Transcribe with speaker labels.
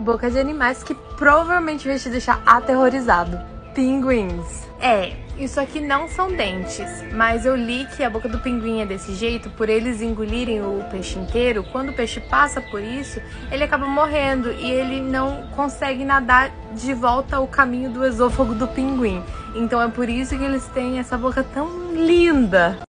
Speaker 1: Boca de animais que provavelmente vai te deixar aterrorizado. Pinguins. Isso aqui não são dentes, mas eu li que a boca do pinguim é desse jeito por eles engolirem o peixe inteiro. Quando o peixe passa por isso, ele acaba morrendo e ele não consegue nadar de volta ao caminho do esôfago do pinguim. Então é por isso que eles têm essa boca tão linda.